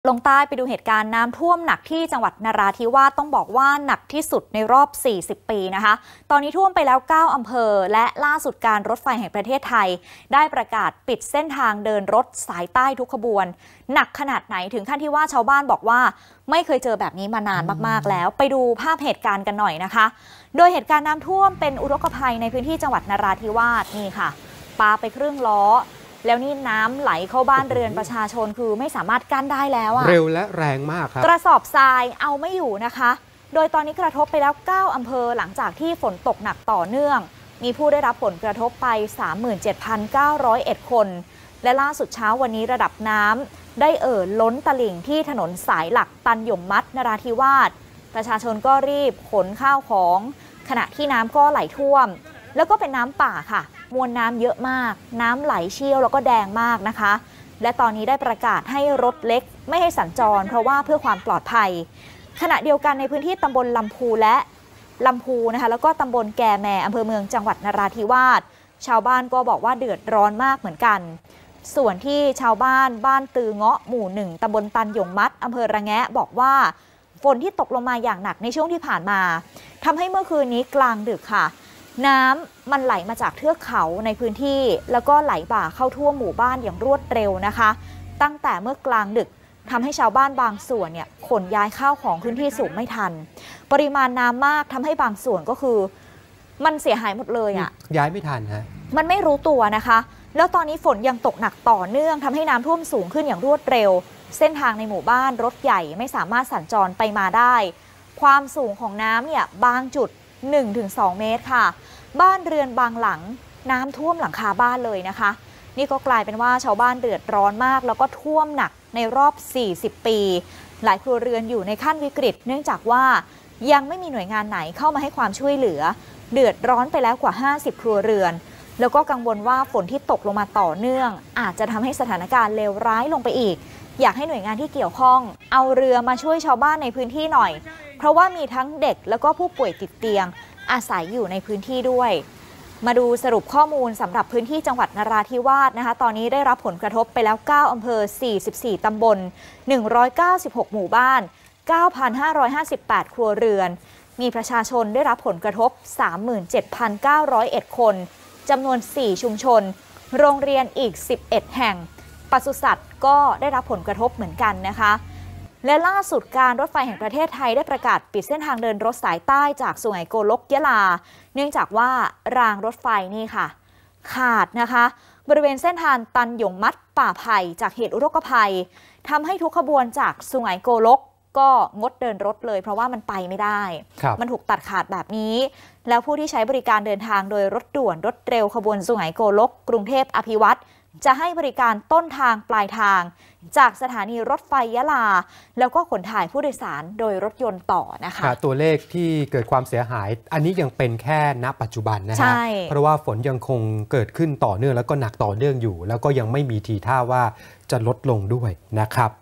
ลงใต้ไปดูเหตุการณ์น้ำท่วมหนักที่จังหวัดนราธิวาสต้องบอกว่าหนักที่สุดในรอบ 40 ปีนะคะตอนนี้ท่วมไปแล้ว 9 อำเภอและล่าสุดการรถไฟแห่งประเทศไทยได้ประกาศปิดเส้นทางเดินรถสายใต้ทุกขบวนหนักขนาดไหนถึงขั้นที่ว่าชาวบ้านบอกว่าไม่เคยเจอแบบนี้มานานมากๆแล้วไปดูภาพเหตุการณ์กันหน่อยนะคะโดยเหตุการณ์น้ำท่วมเป็นอุทกภัยในพื้นที่จังหวัดนราธิวาสนี่ค่ะปาไปครึ่งล้อแล้วนี่น้ำไหลเข้าบ้านเรือนประชาชนคือไม่สามารถกั้นได้แล้วอะเร็วและแรงมากครับกระสอบทรายเอาไม่อยู่นะคะโดยตอนนี้กระทบไปแล้ว 9 อำเภอหลังจากที่ฝนตกหนักต่อเนื่องมีผู้ได้รับผลกระทบไป 37,901 คนและล่าสุดเช้าวันนี้ระดับน้ำได้ล้นตลิ่งที่ถนนสายหลักตันหยมมัดนราธิวาสประชาชนก็รีบขนข้าวของขณะที่น้ำก็ไหลท่วมแล้วก็เป็นน้ำป่าค่ะมวลน้ำเยอะมากน้ำไหลเชี่ยวแล้วก็แดงมากนะคะและตอนนี้ได้ประกาศให้รถเล็กไม่ให้สัญจรเพราะว่าเพื่อความปลอดภัยขณะเดียวกันในพื้นที่ตำบลลำพูนะคะแล้วก็ตำบลแกแมอำเภอเมืองจังหวัดนราธิวาสชาวบ้านก็บอกว่าเดือดร้อนมากเหมือนกันส่วนที่ชาวบ้านตือเงาะหมู่ 1ตำบลตันหยงมัดอำเภอระแงะบอกว่าฝนที่ตกลงมาอย่างหนักในช่วงที่ผ่านมาทำให้เมื่อคืนนี้กลางดึกค่ะน้ำมันไหลมาจากเทือกเขาในพื้นที่แล้วก็ไหลบ่าเข้าท่วมหมู่บ้านอย่างรวดเร็วนะคะตั้งแต่เมื่อกลางดึกทำให้ชาวบ้านบางส่วนเนี่ยขนย้ายข้าวของพื้นที่สูงไม่ทันปริมาณน้ำมากทำให้บางส่วนก็คือมันเสียหายหมดเลยอ่ะย้ายไม่ทันฮะมันไม่รู้ตัวนะคะแล้วตอนนี้ฝนยังตกหนักต่อเนื่องทำให้น้ำท่วมสูงขึ้นอย่างรวดเร็วเส้นทางในหมู่บ้านรถใหญ่ไม่สามารถสัญจรไปมาได้ความสูงของน้ำเนี่ยบางจุด 1-2 เมตรค่ะบ้านเรือนบางหลังน้ำท่วมหลังคาบ้านเลยนะคะนี่ก็กลายเป็นว่าชาวบ้านเดือดร้อนมากแล้วก็ท่วมหนักในรอบ 40 ปีหลายครัวเรือนอยู่ในขั้นวิกฤตเนื่องจากว่ายังไม่มีหน่วยงานไหนเข้ามาให้ความช่วยเหลือเดือดร้อนไปแล้วกว่า 50 ครัวเรือนแล้วก็กังวลว่าฝนที่ตกลงมาต่อเนื่องอาจจะทำให้สถานการณ์เลวร้ายลงไปอีกอยากให้หน่วยงานที่เกี่ยวข้องเอาเรือมาช่วยชาวบ้านในพื้นที่หน่อยเพราะว่ามีทั้งเด็กแล้วก็ผู้ป่วยติดเตียงอาศัยอยู่ในพื้นที่ด้วยมาดูสรุปข้อมูลสำหรับพื้นที่จังหวัดนราธิวาสนะคะตอนนี้ได้รับผลกระทบไปแล้ว 9 อำเภอ 44 ตำบล 196 หมู่บ้าน 9,558 ครัวเรือนมีประชาชนได้รับผลกระทบ 37,901 คนจำนวน 4 ชุมชนโรงเรียนอีก 11 แห่งปศุสัตว์ก็ได้รับผลกระทบเหมือนกันนะคะและล่าสุดการรถไฟแห่งประเทศไทยได้ประกาศปิดเส้นทางเดินรถสายใต้จากสุไหงโกลกยะลาเนื่องจากว่ารางรถไฟนี่ค่ะขาดนะคะบริเวณเส้นทางตันหยงมัดป่าไผ่จากเหตุอุทกภัยทำให้ทุกขบวนจากสุไหงโกลกก็งดเดินรถเลยเพราะว่ามันไปไม่ได้มันถูกตัดขาดแบบนี้แล้วผู้ที่ใช้บริการเดินทางโดยรถด่วนรถเร็วขบวนสุไหงโกลกกรุงเทพอภิวัตรจะให้บริการต้นทางปลายทางจากสถานีรถไฟยะลาแล้วก็ขนถ่ายผู้โดยสารโดยรถยนต์ต่อนะคะตัวเลขที่เกิดความเสียหายอันนี้ยังเป็นแค่ณปัจจุบันนะฮะเพราะว่าฝนยังคงเกิดขึ้นต่อเนื่องแล้วก็หนักต่อเนื่องอยู่แล้วก็ยังไม่มีทีท่าว่าจะลดลงด้วยนะครับ